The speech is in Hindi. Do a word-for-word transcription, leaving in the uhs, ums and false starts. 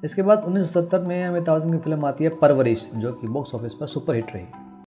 इसके बाद उन्नीस सौ सत्तर में अमिताभ बच्चन की फिल्म आती है परवरिश, जो कि बॉक्स ऑफिस पर सुपर हिट रही।